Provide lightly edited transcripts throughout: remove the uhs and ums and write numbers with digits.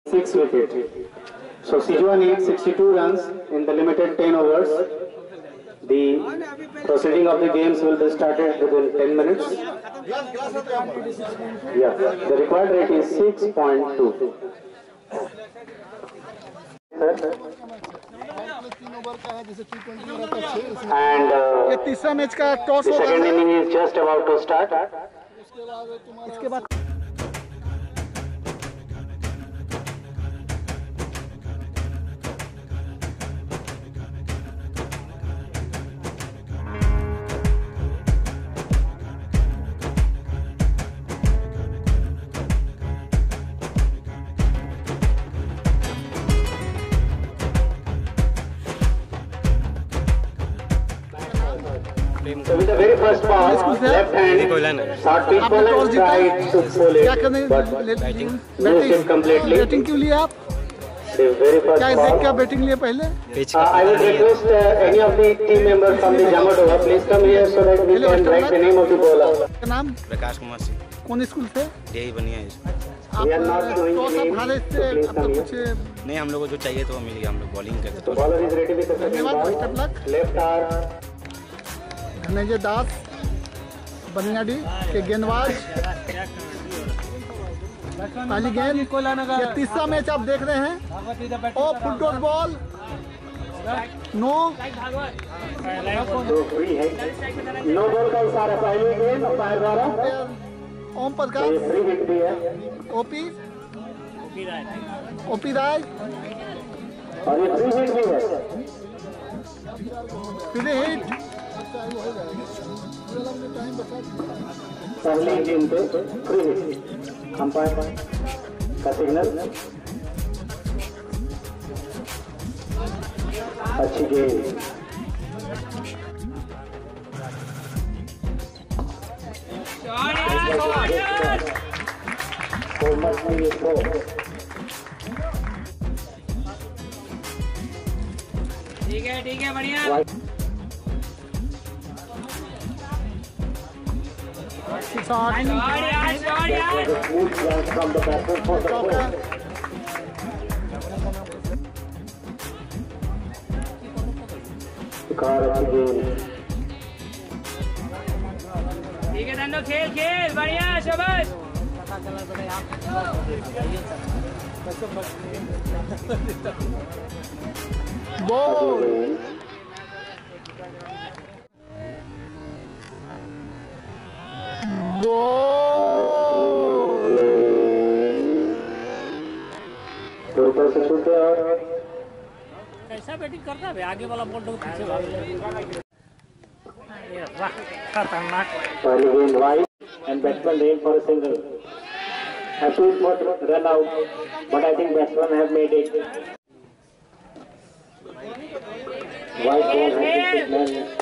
6 wickets. So Sijua needs 62 runs in the limited 10 overs. The proceeding of the games will be started within 10 minutes. Yeah, the required rate is 6.2. And the second inning is just about to start. इसके बाद So with the very first ball, left hand, short pitch ball and tried to pull it, but missed it completely. Batting क्यों लिया आप? The very first क्या ball. देख क्या batting लिया पहले? I would request any of the team members from the Jamotova, please come here so that we can write the name of the bowler. क्या नाम? प्रकाश कुमार सिंह। कौन स्कूल से? यही बनिया है। We are not doing तो सब names, हारे so से please अब तो come कुछ here. नहीं, हम लोग को जो चाहिए तो वो मिल गया, हम लोग बॉलिंग करते The bowler is ready with the second धन्यवाद, ball. Best of luck. Left arm. Dhananjay Das बनियाडी के गेंदबाज, पहली गेंद। ये तीसरा मैच आप देख रहे हैं। ओ फुल टॉस बॉल, नो। तो फ्री है, नो बॉल का इशारा। पहली गेंद अंपायर द्वारा ओम प्रकाश, फ्री हिट भी है ओपी राय, और ये फ्री हिट भी है। Free hit. पहली गेंद पे फ्री हिट, अंपायर का सिग्नल। अच्छी गेंद। ठीक है बढ़िया। ठीक है धन्नो, खेल खेल बढ़िया, शाबाश। बॉल कैसा बैटिंग करता है आगे वाला बॉल तो पीछे भाग खतरनाक। पहली गेंद wide and batsman aim for a single. A sweet run out, but I think batsman have made it. White ball has been signaled.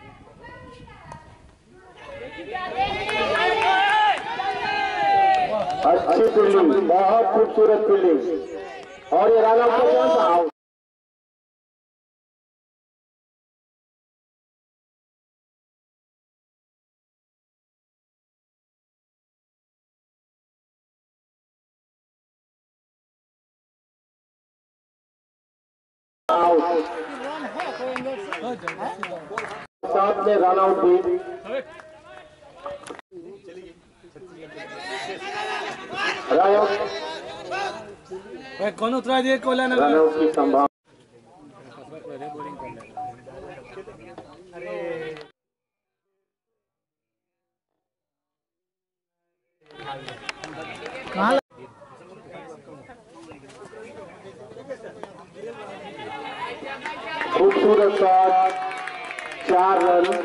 अच्छी फील्डिंग, बहुत खूबसूरत फील्डिंग, और ये रन आउट का चांस आउट। साथ में रन आउट भी। कौन उतरा दिए कोला रन आउट की संभावना। खूबसूरत शॉट, 4 रन।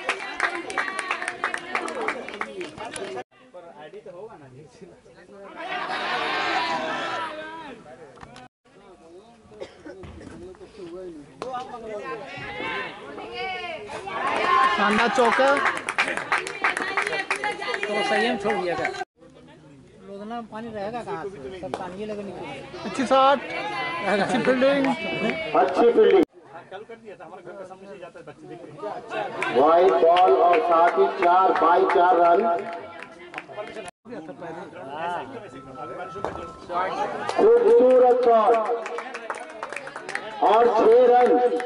शानदार चौका। तो संयम छोड़ दिया था। रोजाना में पानी रहेगा कहाँ से? सब पानी लगनी चाहिए। अच्छी शॉट, अच्छी फील्डिंग, अच्छी फील्डिंग। वाइड बॉल और साथ ही 4 बाई 4 रन। खूबसूरत शॉट और 6 रन।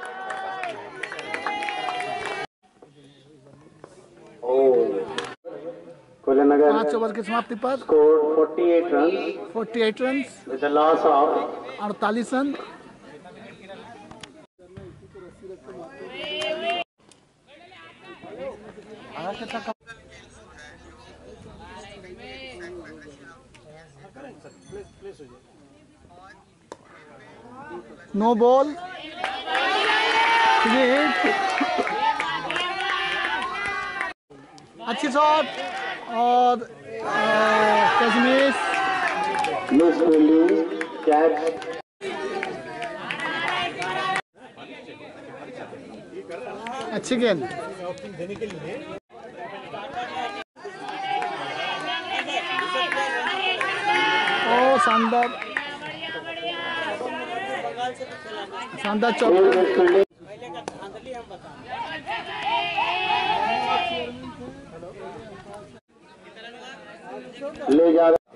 कोयलानगर 5 ओवर की समाप्ति पर scored 48 runs 48 run with a loss of 48 run. No ball, अच्छी शॉट और catch miss. miss fielding catch। अच्छी गेंद, ओ शानदार शानदार चौका। Miss fielding ले जा रहा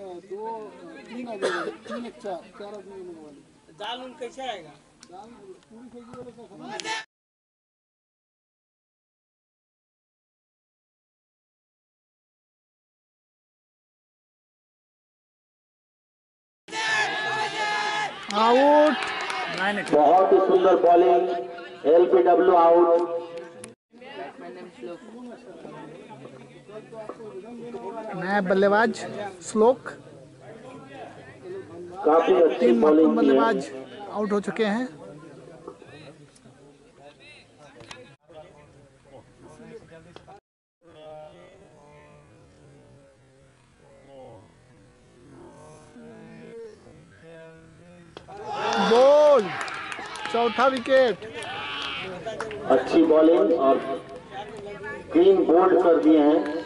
आउट। बहुत ही सुंदर बॉलिंग, LBW आउट। नया बल्लेबाज श्लोक, काफी अच्छी 3 बॉलिंग की है। बल्लेबाज आउट हो चुके हैं। बॉल, चौथा विकेट। अच्छी बॉलिंग और क्लीन बोल्ड कर दिए हैं।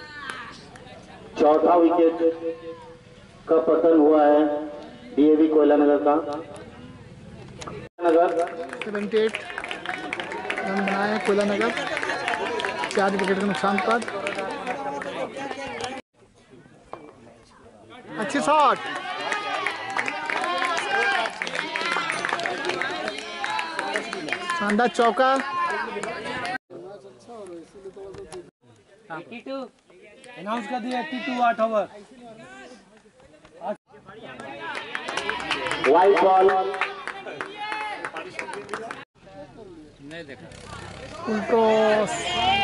चौथा विकेट का पतन हुआ है DAV कोयलानगर का। कोयलानगर 78 रन बनाए हैं कोयलानगर 4 विकेट के नुकसान पर। अच्छी शॉट, शानदार चौका। 82 अनाउंस कर दिया 82 8 ओवर। वाइड बॉल, नहीं देखा। Full toss,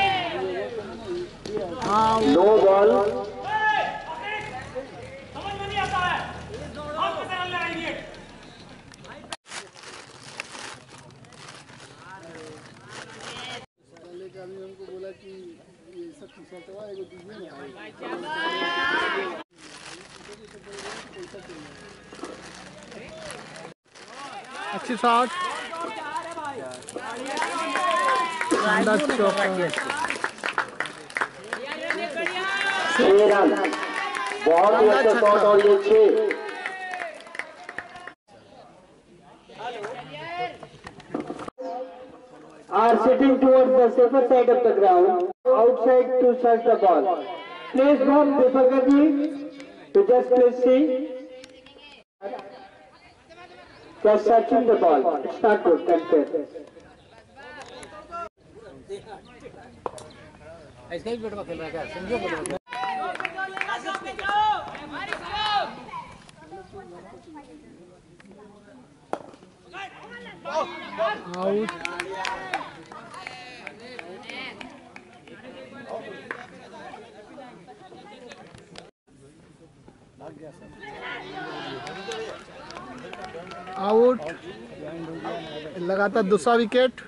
out. No ball. अच्छी शॉट, शानदार चौका। 6 रन, बहुत ही अच्छा शॉट और ये 6। Are sitting towards the safer side of the ground, outside to search the ball. Please don't Deepakaji to just please see. Just searching the ball. It's not good. Contact. ऐसे ही बेट में खेल रहा है क्या? समझो बेट में। आउट। आउट, लगातार दूसरा विकेट।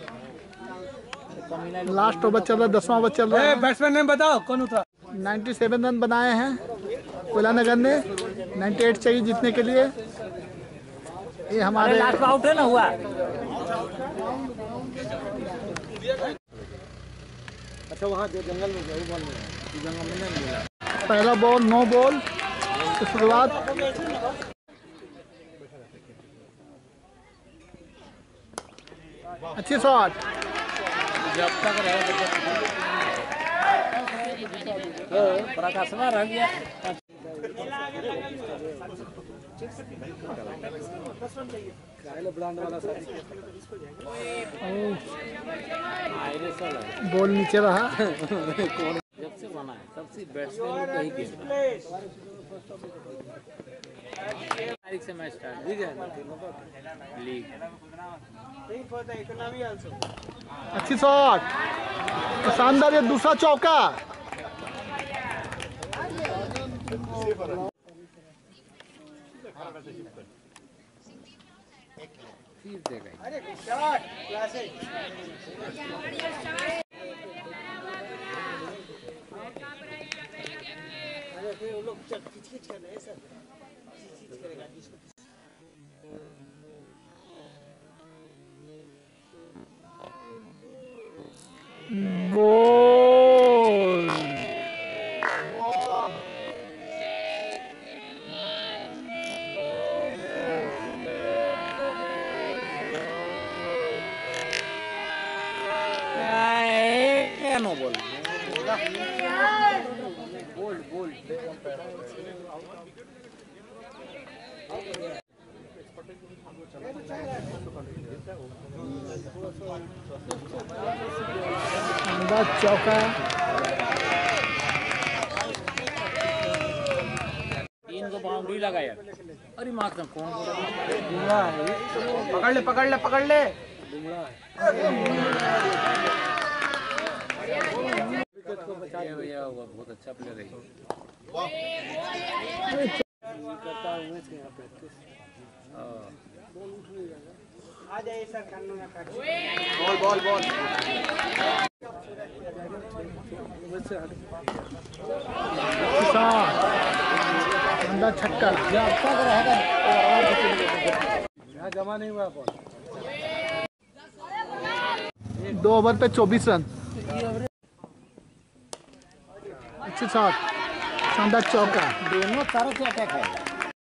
लास्ट ओवर चल रहा है, 10वां ओवर चल रहा है। बैट्समैन नेम बताओ कौन उतरा? 97 रन बनाए हैं कोयलानगर ने, 98 चाहिए जीतने के लिए। ये हमारे लास्ट आउट है ना हुआ। अच्छा वहाँ जंगल में गया, वो बॉल में जंगल में नहीं मिला। पहला बॉल नो बॉल की शुरुआत। अच्छी शॉट, जब तक प्रकाश रह गया। बॉल नीचे रहा। जब से बना है तब से बैट्समैन को ही खेलना है। तारीख से मैच स्टार्ट लीग। अच्छी शॉट, शानदार, ये दूसरा चौका। फिर देगा गोल। नो बॉल चौका। 3 को बाउंड्री लगा यार। अरे मार्क कौन पकड़ ले भैया बहुत अच्छा प्लेयर है। बॉल शानदार छक्का। जमा नहीं हुआ बॉल। 2 ओवर पे 24 रन। अच्छी शॉट, शानदार चौका। दोनों तरफ से अटैक है।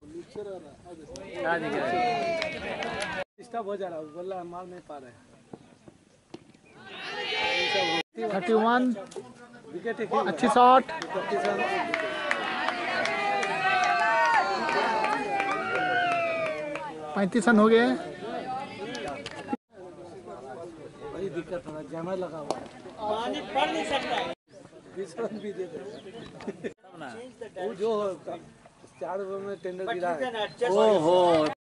डिस्टर्ब हो जा रहा है, बोल रहा मार नहीं पा रहे। 31। विकेट अच्छी शॉट। 35 रन हो गए। बड़ी दिक्कत हो रहा है, जमा लगा हुआ है, पानी पड़ नहीं सकता है। भी दे दे। वो जो 4 ओवर में टेंडर गिरा है। ओहो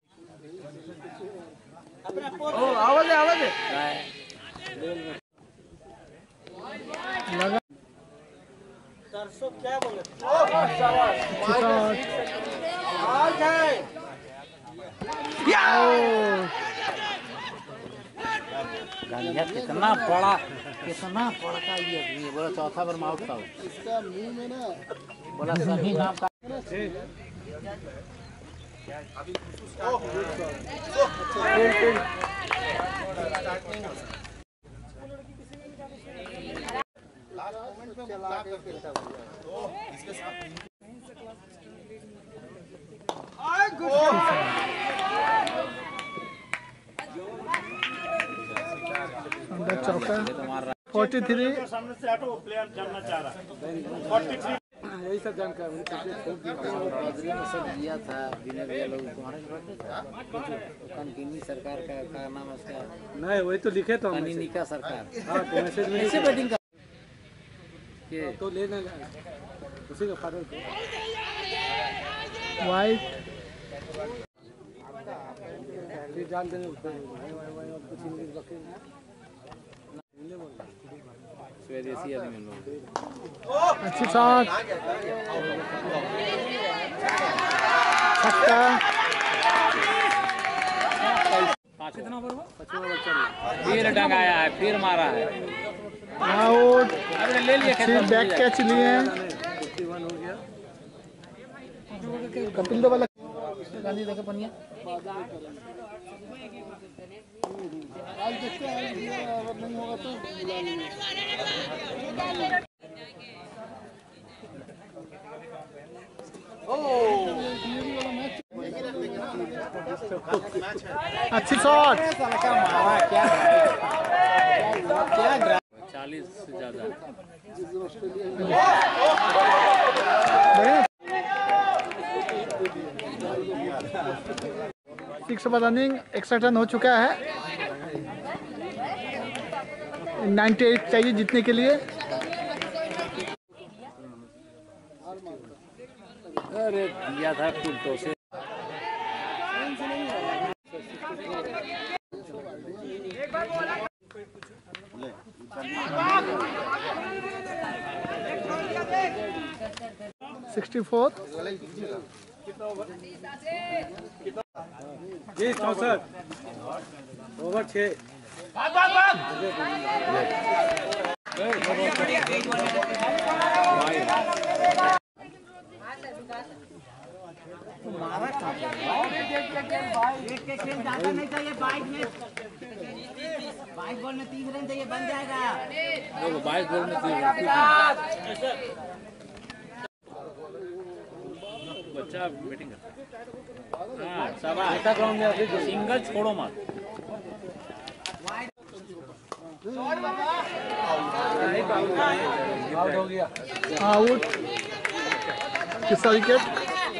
आवाज लगा। सरसों क्या बोले? गांजा कितना पड़ा ये बोला चौथा बार आउट था। इसका मुंह में ना बोला सभी नाम का चौका। 43। सामने से हटो, प्लेयर जानना चाह रहा है। 43 यही सब जानकारी सब दिया था बिना दिया लोग तुम्हारे सरकार का नाम उसका नहीं, वही तो लिखे तो निका सरकार। हाँ, तो मैसेज में ऐसे बैटिंग का तो लेना उसी का फादर वाइट। जान देंगे कुछ स्वदेशी आदमी लोग। अच्छी शॉट, छक्का। कितना ओवर हुआ? फिर डंगाया है, फिर मारा है। आउट। अरे ले लिए अच्छी बैक कैच लिए। 51 हो गया। कपिल देव वाला गांधी देखे पनिया आज देखते हैं, अगर नहीं होगा तो बुला लेंगे। अच्छी शॉट। 40 से ज्यादा। 6 ओवर रनिंग, 61 रन हो चुका है। 98 चाहिए जीतने के लिए। अरे दिया था कुल्टों से। 64 जी 64 ओवर 6। बाईस बॉल में 30 रन चाहिए, बन जाएगा। 22 बॉल में 30 बच्चा बैटिंग करता है। हाँ, शाबाश। सिंगल छोड़ो मत। आउट हो गया। आउट। किसका विकेट?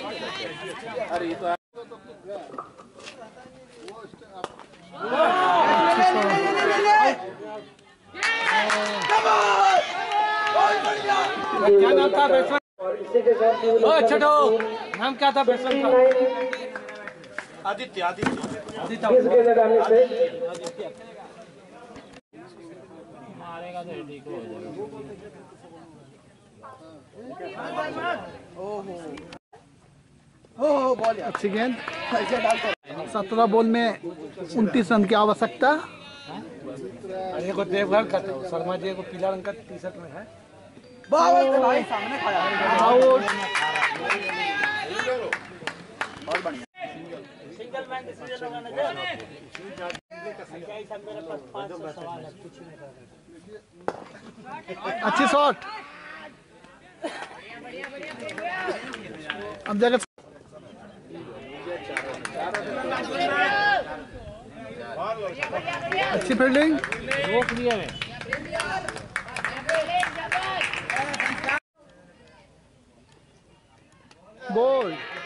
क्या नाम था बैट्समैन? छोटो नाम क्या था बैट्समैन का? आदित्य आदित्य मारेगा तो ठीक हो जाएगा। अच्छी गेंद। 17 बॉल में 29 रन की आवश्यकता। अरे को देवघर का था, शर्मा जी को पीला रंग का टी-शर्ट में है। भाई सामने खड़ा है। आउट। और बढ़िया सिंगल मैन डिसीजन होगा ना अच्छी शॉट। अब जगह अच्छी फील्डिंग। रोक दिया मैं। बॉल।